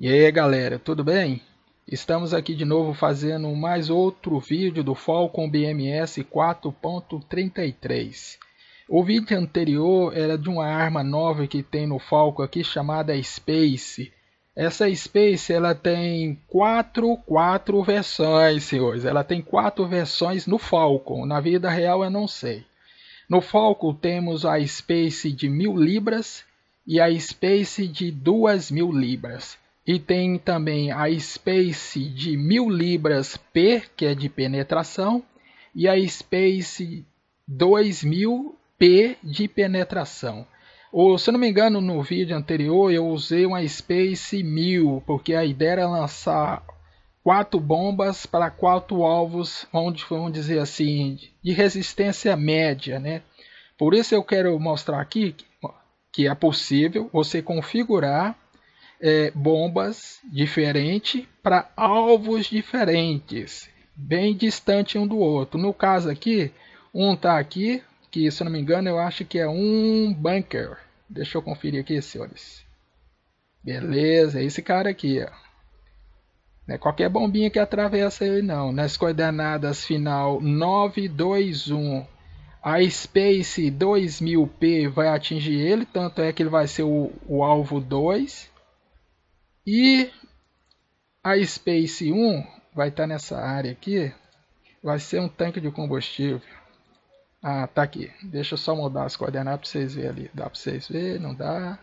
E aí galera, tudo bem? Estamos aqui de novo fazendo mais outro vídeo do Falcon BMS 4.33. O vídeo anterior era de uma arma nova que tem no Falcon aqui chamada Space. Essa Space ela tem quatro versões, senhores. Ela tem 4 versões no Falcon. Na vida real eu não sei. No Falcon temos a Space de 1000 libras e a Space de 2000 libras. E tem também a Space de 1000 libras P, que é de penetração, e a Space 2000 P de penetração. Se eu não me engano, no vídeo anterior eu usei uma Space 1000, porque a ideia era lançar 4 bombas para 4 alvos, vamos dizer assim, de resistência média, né? Por isso eu quero mostrar aqui que é possível você configurar bombas diferentes para alvos diferentes, bem distante um do outro. No caso aqui, um tá aqui, que se eu não me engano eu acho que é um bunker. Deixa eu conferir aqui, senhores. Beleza, é esse cara aqui, ó. Não é qualquer bombinha que atravessa ele não. Nas coordenadas final 921, a Space 2000P vai atingir ele, tanto é que ele vai ser o alvo 2. E a Space 1 vai estar nessa área aqui, vai ser um tanque de combustível. Ah, tá aqui. Deixa eu só mudar as coordenadas para vocês verem ali. Dá para vocês verem? Não dá?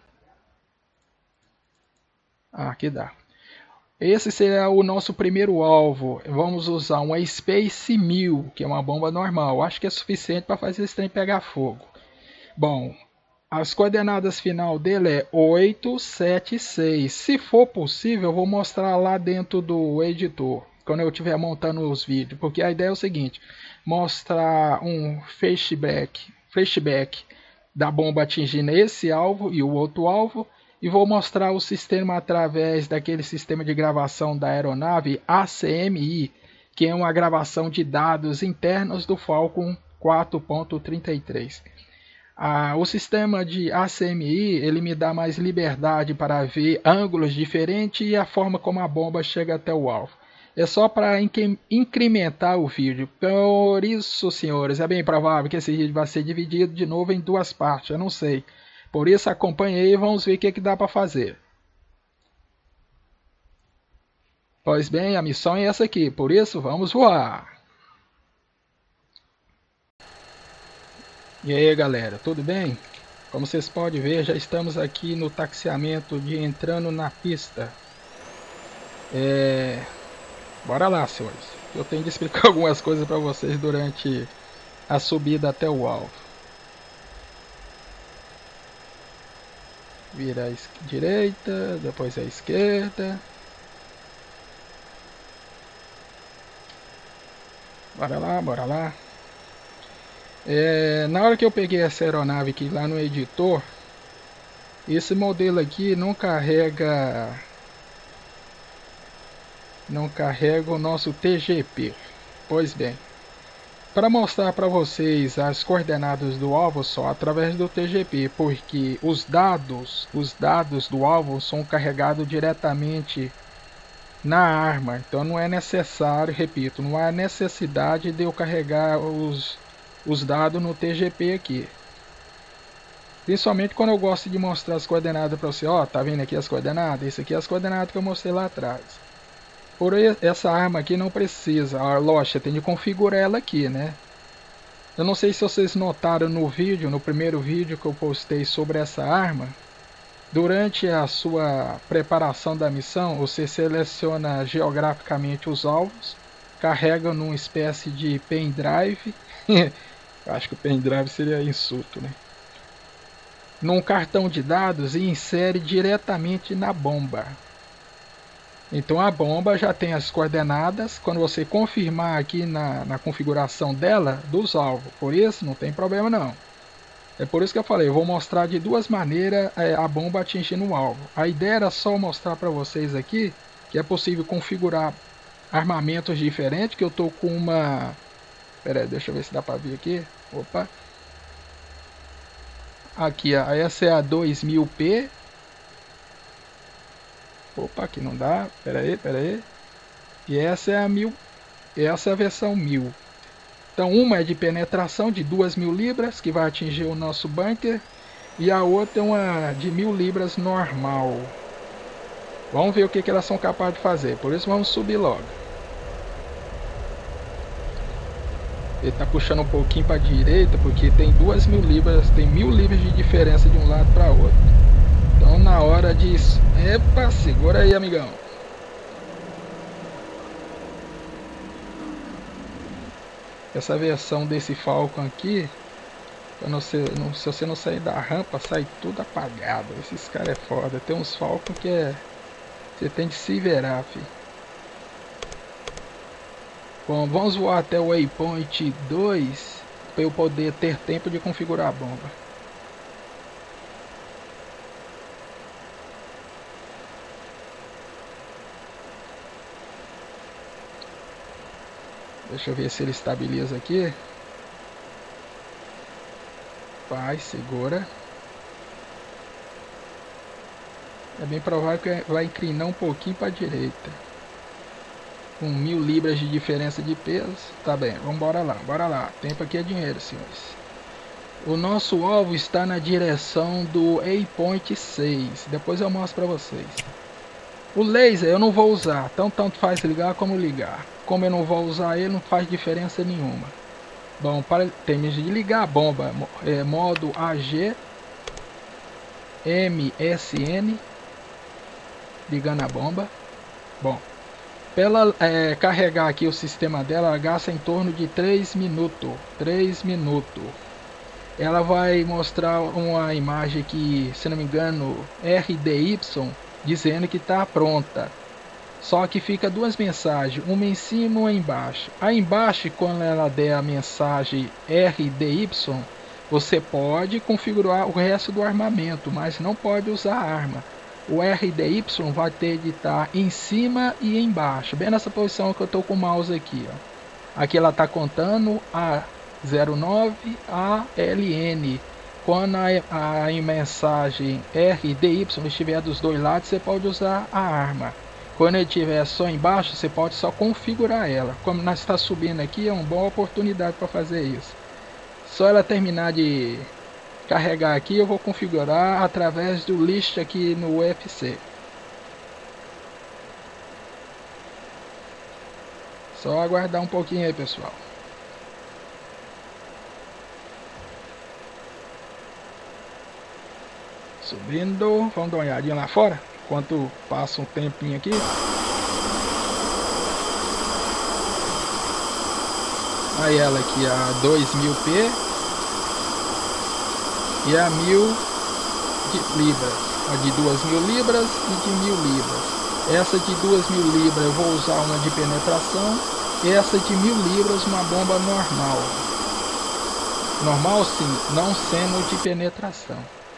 Ah, aqui dá. Esse será o nosso primeiro alvo. Vamos usar uma Space 1000, que é uma bomba normal. Acho que é suficiente para fazer esse trem pegar fogo. Bom, as coordenadas final dele é 876. Se for possível, eu vou mostrar lá dentro do editor, quando eu estiver montando os vídeos. Porque a ideia é o seguinte, mostrar um flashback da bomba atingindo esse alvo e o outro alvo. E vou mostrar o sistema através daquele sistema de gravação da aeronave ACMI, que é uma gravação de dados internos do Falcon 4.33. O sistema de ACMI ele me dá mais liberdade para ver ângulos diferentes e a forma como a bomba chega até o alvo. É só para incrementar o vídeo. Por isso, senhores, é bem provável que esse vídeo vai ser dividido de novo em 2 partes. Eu não sei. Por isso, acompanhe aí e vamos ver o que dá para fazer. Pois bem, a missão é essa aqui. Por isso, vamos voar. E aí galera, tudo bem? Como vocês podem ver, já estamos aqui no taxiamento de entrando na pista. Bora lá, senhores. Eu tenho de explicar algumas coisas para vocês durante a subida até o alvo. Vira a direita, depois a esquerda. Bora lá, bora lá. Na hora que eu peguei essa aeronave aqui lá no editor, esse modelo aqui não carrega o nosso TGP. Pois bem, para mostrar para vocês as coordenadas do alvo só através do TGP, porque os dados do alvo são carregados diretamente na arma, então não é necessário, repito, não há necessidade de eu carregar os dados no TGP aqui. Principalmente quando eu gosto de mostrar as coordenadas para você. Ó, tá vendo aqui as coordenadas? Isso aqui é as coordenadas que eu mostrei lá atrás. Por essa arma aqui não precisa. Lógico, tem de configurar ela aqui, né? Eu não sei se vocês notaram no vídeo, no primeiro vídeo que eu postei sobre essa arma. Durante a sua preparação da missão, você seleciona geograficamente os alvos, carrega numa espécie de pendrive. Acho que o pendrive seria insulto, né? Num cartão de dados e insere diretamente na bomba. Então a bomba já tem as coordenadas, quando você confirmar aqui na configuração dela, dos alvos. Por isso não tem problema não. É por isso que eu falei, eu vou mostrar de 2 maneiras a bomba atingindo o alvo. A ideia era só mostrar para vocês aqui que é possível configurar armamentos diferentes, que eu tô com uma... Pera aí, deixa eu ver se dá para ver aqui. Opa. Aqui, ó, essa é a 2000P. Opa, aqui não dá. Pera aí. E essa é a 1000. Essa é a versão 1000. Então uma é de penetração de 2000 libras, que vai atingir o nosso bunker. E a outra é uma de 1000 libras normal. Vamos ver o que elas são capazes de fazer. Por isso vamos subir logo. Ele está puxando um pouquinho para a direita, porque tem 2000 libras, tem 1000 libras de diferença de um lado para outro. Então na hora de... Epa, segura aí, amigão. Essa versão desse Falcon aqui, se você não sair da rampa, sai tudo apagado. Esses caras é foda. Tem uns Falcon que é... Você tem de se virar, filho. Bom, vamos voar até o Waypoint 2 para eu poder ter tempo de configurar a bomba. Deixa eu ver se ele estabiliza aqui. Vai, segura. É bem provável que vai inclinar um pouquinho para a direita. Com 1000 libras de diferença de peso. Tá bem, vamos bora lá. Tempo aqui é dinheiro, senhores. O nosso alvo está na direção do Waypoint 6. Depois eu mostro para vocês. O laser eu não vou usar, então tanto faz ligar como ligar. Como eu não vou usar ele, não faz diferença nenhuma. Bom, para terminar de ligar a bomba, modo AG MSN, ligando a bomba. Bom, para ela carregar aqui o sistema dela, ela gasta em torno de 3 minutos. 3 minutos. Ela vai mostrar uma imagem aqui, se não me engano, RDY, dizendo que está pronta. Só que fica duas mensagens, uma em cima e uma embaixo. Aí embaixo, quando ela der a mensagem RDY, você pode configurar o resto do armamento, mas não pode usar a arma. O RDY vai ter de estar em cima e embaixo, bem nessa posição que eu estou com o mouse aqui. Ó. Aqui ela está contando a 09 ALN. Quando a mensagem RDY estiver dos dois lados, você pode usar a arma. Quando ele estiver só embaixo, você pode só configurar ela. Como nós está subindo aqui, é uma boa oportunidade para fazer isso. Só ela terminar de carregar aqui, eu vou configurar através do list aqui no UFC. Só aguardar um pouquinho aí, pessoal. Subindo, vamos dar uma olhadinha lá fora, enquanto passa um tempinho aqui. Aí ela aqui, a 2000p e a 1000 libras, a de 2000 libras e de 1000 libras. Essa de 2000 libras eu vou usar uma de penetração, e essa de 1000 libras uma bomba normal. Normal sim, não sendo de penetração.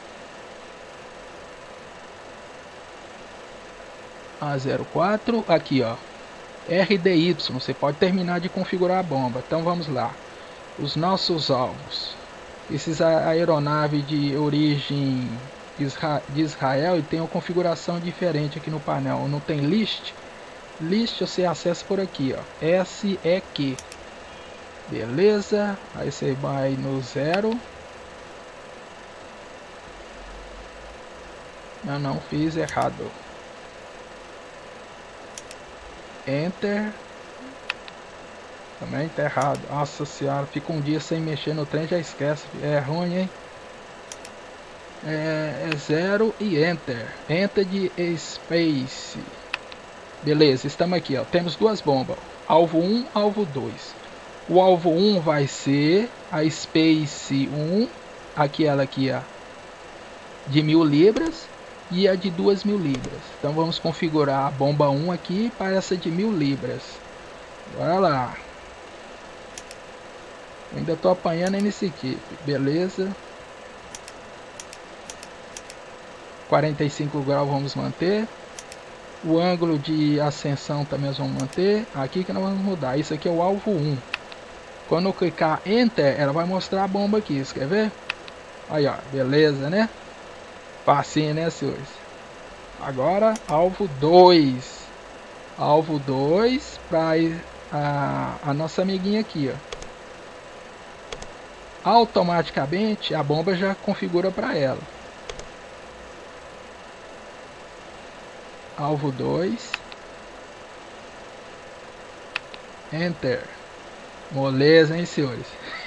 A04, aqui ó, RDY, você pode terminar de configurar a bomba. Então vamos lá, os nossos alvos, esses aeronaves de origem de Israel, e tem uma configuração diferente aqui no painel, não tem list, você acessa por aqui ó, SEQ, beleza, aí você vai no 0, não fiz errado. Enter. Também tá errado. Nossa senhora, fica um dia sem mexer no trem, já esquece. É ruim, hein? É 0 e Enter. Enter de Space. Beleza, estamos aqui, ó. Temos duas bombas. Alvo 1, alvo 2. O alvo 1 vai ser a Space 1. Aqui ela aqui, ó. De 1000 libras. E a de 2000 libras. Então vamos configurar a bomba 1 aqui para essa de 1000 libras. Bora lá. Ainda estou apanhando nesse aqui. Beleza. 45 graus vamos manter. O ângulo de ascensão também vamos manter. Aqui que nós vamos mudar. Isso aqui é o alvo 1. Quando eu clicar Enter, ela vai mostrar a bomba aqui. Você quer ver? Aí ó, beleza, né? Facinho, né, senhores? Agora alvo 2. Alvo 2 para a nossa amiguinha aqui, ó. Automaticamente a bomba já configura para ela. Alvo 2. Enter. Moleza, hein, senhores?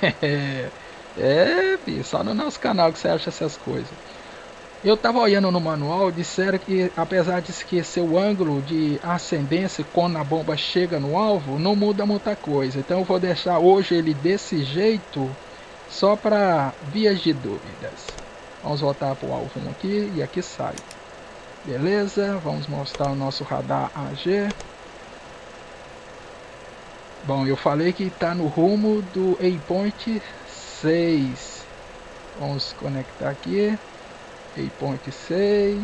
Só no nosso canal que você acha essas coisas. Eu tava olhando no manual, disseram que apesar de esquecer o ângulo de ascendência quando a bomba chega no alvo, não muda muita coisa. Então eu vou deixar hoje ele desse jeito, só para vias de dúvidas. Vamos voltar para o alvo 1 aqui e aqui sai. Beleza, vamos mostrar o nosso radar AG. Bom, eu falei que está no rumo do waypoint 6. Vamos conectar aqui. Waypoint 6.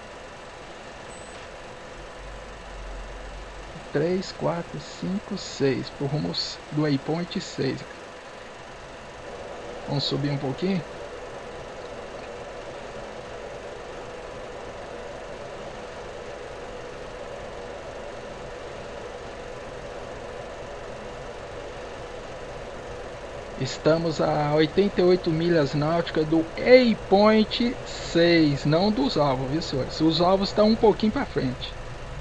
3, 4, 5, 6. Para o rumo do waypoint 6. Vamos subir um pouquinho. Estamos a 88 milhas náuticas do waypoint 6, não dos alvos, viu, senhores? Os alvos estão um pouquinho para frente.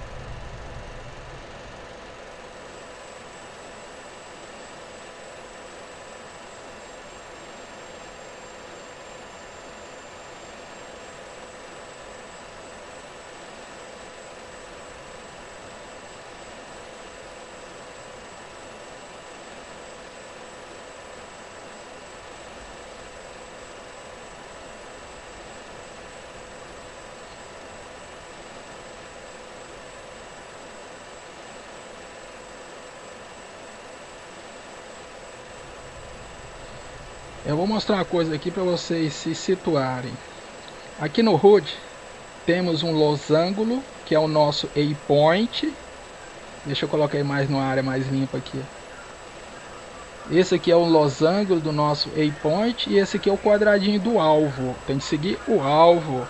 Eu vou mostrar uma coisa aqui para vocês se situarem. Aqui no HUD temos um losango, que é o nosso waypoint. Deixa eu colocar aí mais numa área mais limpa aqui. Esse aqui é o losango do nosso waypoint e esse aqui é o quadradinho do alvo. Tem que seguir o alvo,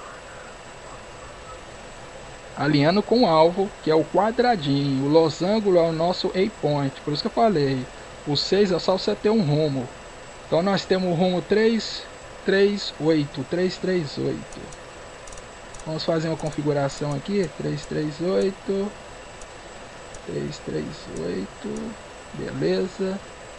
alinhando com o alvo, que é o quadradinho. O losango é o nosso waypoint, por isso que eu falei. O 6 é só você ter um rumo. Então nós temos o rumo 338, 338. Vamos fazer uma configuração aqui, 338, 338, beleza.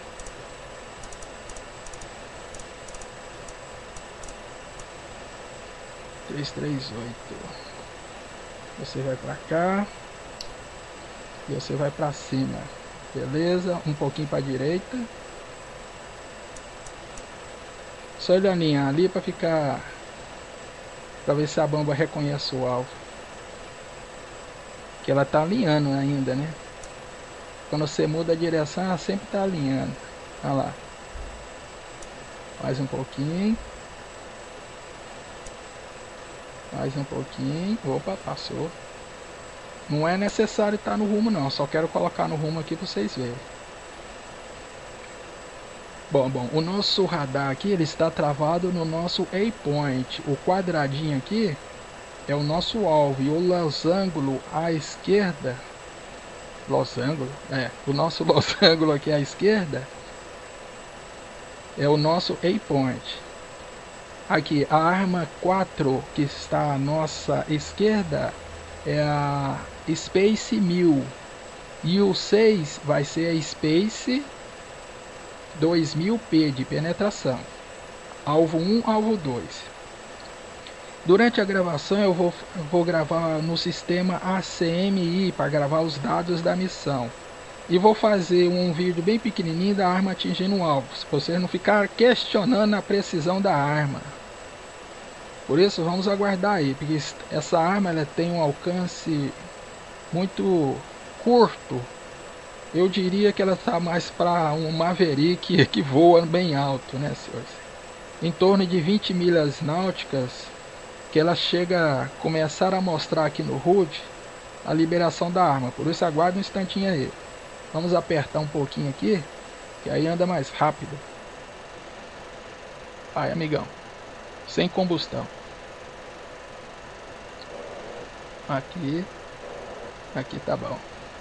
Você vai para cá e você vai para cima, beleza? Um pouquinho para a direita. Só ele alinhar ali para ficar, para ver se a bomba reconhece o alvo. Que ela tá alinhando ainda, né? Quando você muda a direção, ela sempre tá alinhando. Olha lá. Mais um pouquinho. Mais um pouquinho. Opa, passou. Não é necessário estar no rumo não. Só quero colocar no rumo aqui para vocês verem. Bom, o nosso radar aqui ele está travado no nosso waypoint. O quadradinho aqui é o nosso alvo e o losango à esquerda, o nosso losango aqui à esquerda é o nosso waypoint. Aqui a arma 4 que está à nossa esquerda é a Space 1000 e o 6 vai ser a Space 2000P de penetração. Alvo 1, alvo 2. Durante a gravação eu vou gravar no sistema ACMI para gravar os dados da missão. E vou fazer um vídeo bem pequenininho da arma atingindo o alvo, para vocês não ficar questionando a precisão da arma. Por isso vamos aguardar aí, porque essa arma ela tem um alcance muito curto. Eu diria que ela está mais para um Maverick que voa bem alto, né, senhores? Em torno de 20 milhas náuticas, que ela chega a começar a mostrar aqui no HUD a liberação da arma. Por isso aguarde um instantinho aí. Vamos apertar um pouquinho aqui, que aí anda mais rápido. Vai, amigão. Sem combustão. Aqui. Aqui tá bom.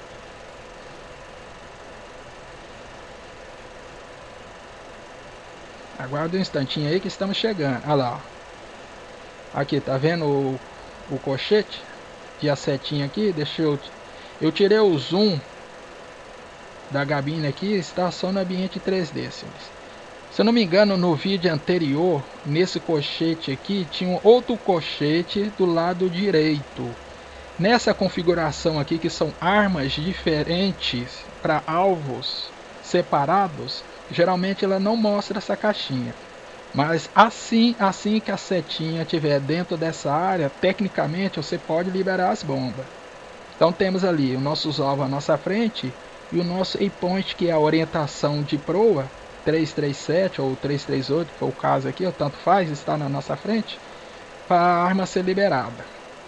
Aguarda um instantinho aí que estamos chegando. Olha lá. Aqui, tá vendo o colchete? E a setinha aqui. Deixa eu tirei o zoom da gabine aqui. Está só no ambiente 3D, senhores. Se eu não me engano, no vídeo anterior, nesse colchete aqui, tinha um outro colchete do lado direito. Nessa configuração aqui, que são armas diferentes para alvos separados, geralmente ela não mostra essa caixinha. Mas assim que a setinha estiver dentro dessa área, tecnicamente você pode liberar as bombas. Então temos ali os nossos alvos à nossa frente e o nosso waypoint, que é a orientação de proa, 337 ou 338, que foi o caso aqui, ou tanto faz, está na nossa frente, para a arma ser liberada.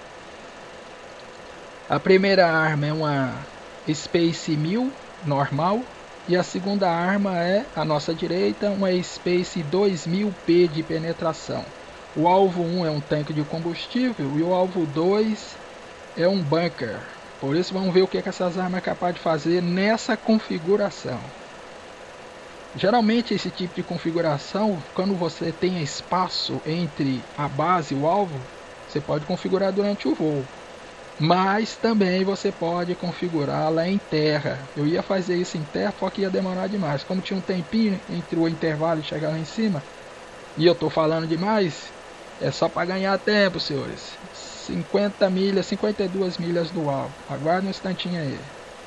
A primeira arma é uma Space 1000 normal, e a segunda arma é, à nossa direita, uma Space 2000P de penetração. O alvo 1 é um tanque de combustível e o alvo 2 é um bunker. Por isso vamos ver o que essas armas são capazes de fazer nessa configuração. Geralmente esse tipo de configuração, quando você tem espaço entre a base e o alvo, você pode configurar durante o voo. Mas também você pode configurá-la em terra. Eu ia fazer isso em terra, só que ia demorar demais. Como tinha um tempinho entre o intervalo e chegar lá em cima, e eu estou falando demais, é só para ganhar tempo, senhores. 50 milhas, 52 milhas do alvo. Aguarda um instantinho aí.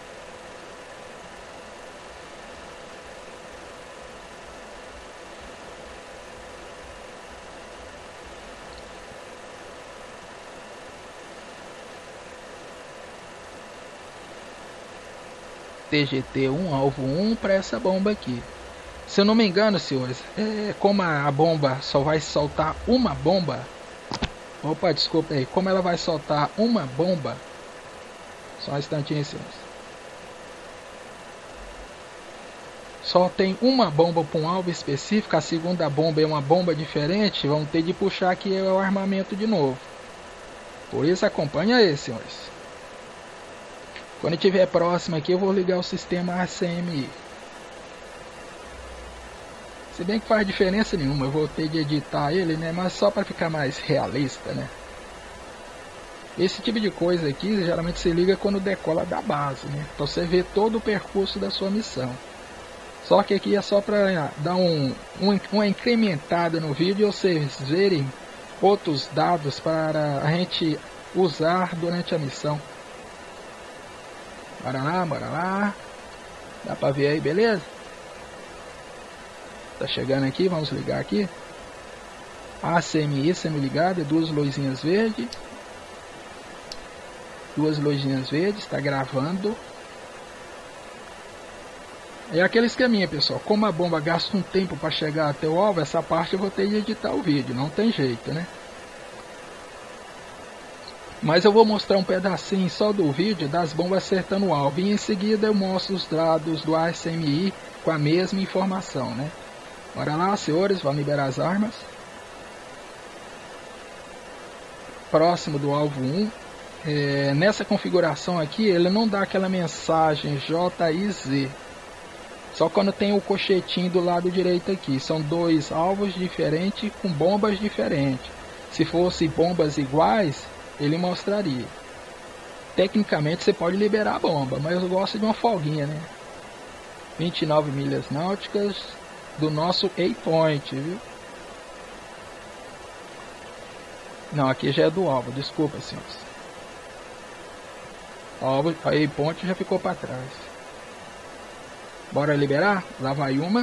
TGT1, alvo 1 para essa bomba aqui. Se eu não me engano, senhores, como a bomba só vai soltar uma bomba. Opa, desculpa aí. Como ela vai soltar uma bomba. Só um instantinho, senhores. Só tem uma bomba para um alvo específico. A segunda bomba é uma bomba diferente. Vamos ter de puxar aqui o armamento de novo. Por isso acompanha aí, senhores. Quando estiver próximo aqui, eu vou ligar o sistema ACMI. Se bem que faz diferença nenhuma, eu vou ter de editar ele, né? Mas só para ficar mais realista, né? Esse tipo de coisa aqui, geralmente se liga quando decola da base, né? Pra você ver todo o percurso da sua missão. Só que aqui é só para dar uma incrementada no vídeo e vocês verem outros dados para a gente usar durante a missão. Bora lá, bora lá. Dá pra ver aí, beleza? Tá chegando aqui, vamos ligar aqui. ACMI semi-ligado, duas luzinhas verdes. Duas luzinhas verdes, tá gravando. É aquele esqueminha, pessoal. Como a bomba gasta um tempo para chegar até o alvo, essa parte eu vou ter de editar o vídeo, não tem jeito, né? Mas eu vou mostrar um pedacinho só do vídeo das bombas acertando o alvo. E em seguida eu mostro os dados do ACMI com a mesma informação, né? Bora lá, senhores, vamos liberar as armas. Próximo do alvo 1. Nessa configuração aqui, ele não dá aquela mensagem JIZ. Só quando tem o cochetinho do lado direito aqui. São dois alvos diferentes com bombas diferentes. Se fosse bombas iguais, ele mostraria. Tecnicamente você pode liberar a bomba, mas eu gosto de uma folguinha, né? 29 milhas náuticas do nosso waypoint, viu? Não, aqui já é do alvo, desculpa, senhores. O alvo, a waypoint já ficou para trás. Bora liberar? Lá vai uma.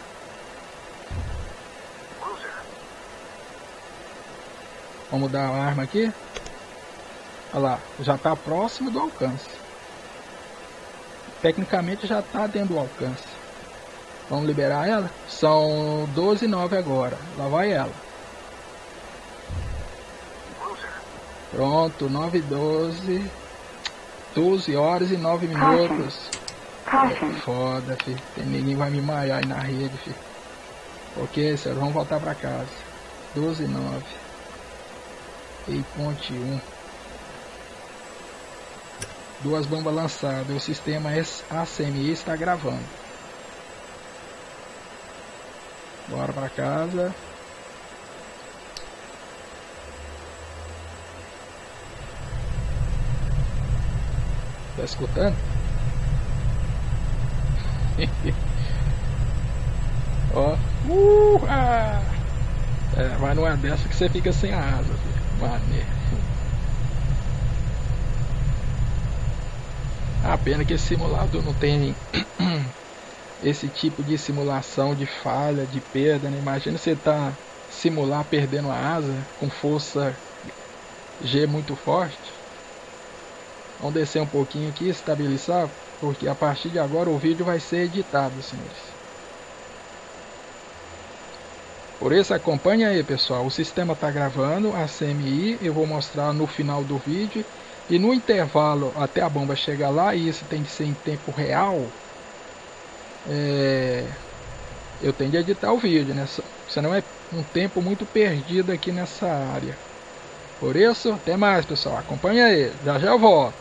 Vamos dar a arma aqui. Olha lá, já está próximo do alcance. Tecnicamente já está dentro do alcance. Vamos liberar ela? São 12:09 agora. Lá vai ela. Pronto, 9:12. 12 horas e 9 minutos. Foda, filho. Ninguém vai me maiar aí na rede, filho. Ok, senhor, vamos voltar para casa. 12:09. Waypoint 1. Duas bombas lançadas. O sistema ACMI está gravando. Bora pra casa. Tá escutando? Ó. Mas não é dessa que você fica sem a asa, filho. Mané. A pena que esse simulador não tem esse tipo de simulação de falha, de perda, né? Imagina você tá simular perdendo a asa com força G muito forte. Vamos descer um pouquinho aqui, estabilizar, porque a partir de agora o vídeo vai ser editado, senhores. Por isso acompanhe aí, pessoal. O sistema está gravando a CMI, eu vou mostrar no final do vídeo. E no intervalo até a bomba chegar lá, e isso tem que ser em tempo real, eu tenho de editar o vídeo, né? Senão é um tempo muito perdido aqui nessa área. Por isso, até mais, pessoal. Acompanha aí, já eu volto.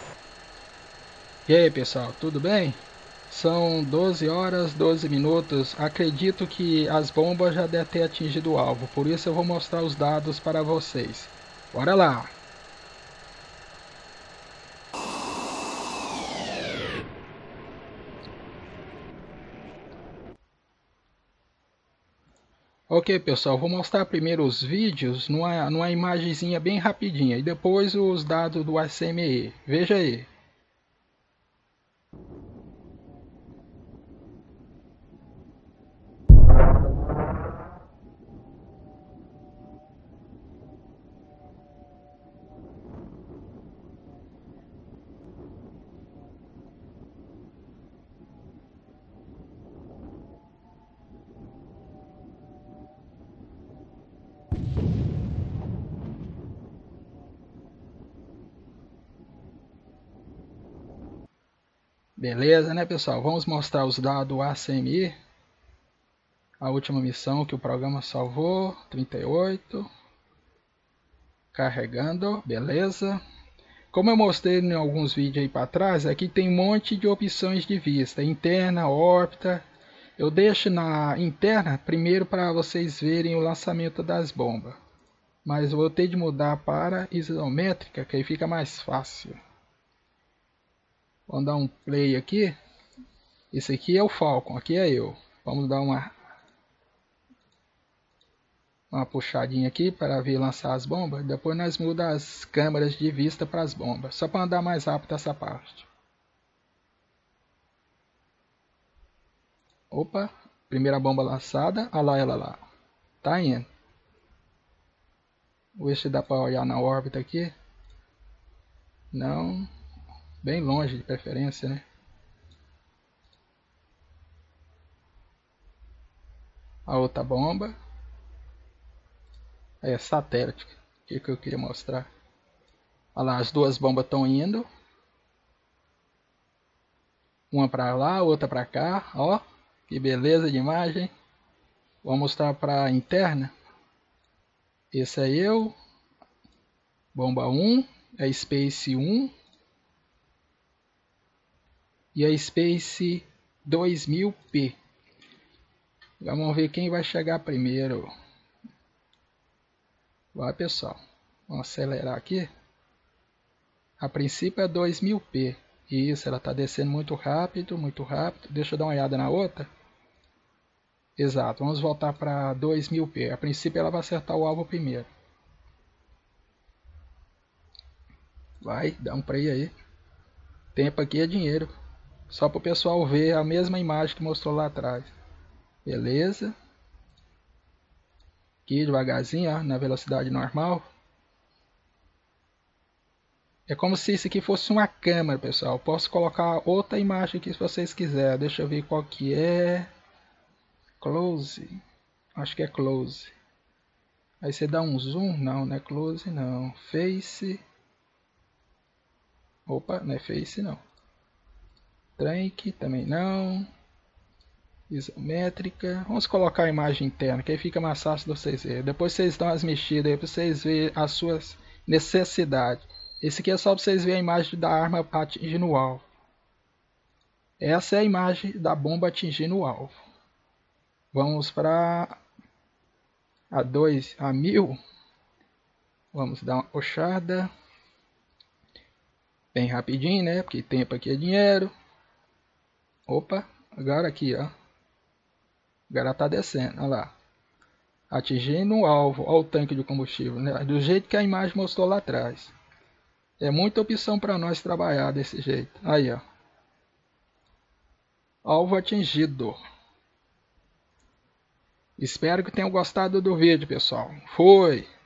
E aí, pessoal, tudo bem? São 12 horas 12 minutos. Acredito que as bombas já devem ter atingido o alvo. Por isso eu vou mostrar os dados para vocês. Bora lá! Ok, pessoal, vou mostrar primeiro os vídeos numa imagenzinha bem rapidinha e depois os dados do ACMI. Veja aí. Beleza, né, pessoal? Vamos mostrar os dados ACMI. A última missão que o programa salvou, 38. Carregando, beleza. Como eu mostrei em alguns vídeos aí para trás, aqui tem um monte de opções de vista. Interna, órbita. Eu deixo na interna primeiro para vocês verem o lançamento das bombas. Mas vou ter de mudar para isométrica, que aí fica mais fácil. Vamos dar um play aqui. Esse aqui é o Falcon, aqui é eu. Vamos dar uma puxadinha aqui para vir lançar as bombas. Depois nós mudamos as câmeras de vista para as bombas. Só para andar mais rápido essa parte. Opa, primeira bomba lançada. Olha lá ela lá. Tá indo. Vou ver se dá para olhar na órbita aqui. Não. Bem longe de preferência, né? A outra bomba. É satélite. O que eu queria mostrar. Olha lá, as duas bombas estão indo. Uma para lá, outra para cá. Ó, que beleza de imagem. Vou mostrar para a interna. Esse é eu. Bomba 1. É Space 1. E a Space 2000P. Vamos ver quem vai chegar primeiro. Vai, pessoal. Vamos acelerar aqui. A princípio é 2000P. Isso, ela está descendo muito rápido, muito rápido. Deixa eu dar uma olhada na outra. Exato, vamos voltar para 2000P. A princípio ela vai acertar o alvo primeiro. Vai, dá um play aí. Tempo aqui é dinheiro. Só para o pessoal ver a mesma imagem que mostrou lá atrás. Beleza. Aqui devagarzinho, ó, na velocidade normal. É como se isso aqui fosse uma câmera, pessoal. Posso colocar outra imagem aqui se vocês quiserem. Deixa eu ver qual que é. Close. Acho que é close. Aí você dá um zoom. Não, não é close não. Face. Opa, não é face não. Trank também não. Isométrica. Vamos colocar a imagem interna, que aí fica mais fácil de vocês verem. Depois vocês dão as mexidas aí para vocês verem as suas necessidades. Esse aqui é só para vocês verem a imagem da arma atingindo o alvo. Essa é a imagem da bomba atingindo o alvo. Vamos para a 1000. Vamos dar uma puxada. Bem rapidinho, né? Porque tempo aqui é dinheiro. Opa, agora aqui, ó. Agora tá descendo, olha lá. Atingindo o alvo, olha o tanque de combustível, né? Do jeito que a imagem mostrou lá atrás. É muita opção para nós trabalhar desse jeito. Aí, ó. Alvo atingido. Espero que tenham gostado do vídeo, pessoal. Foi!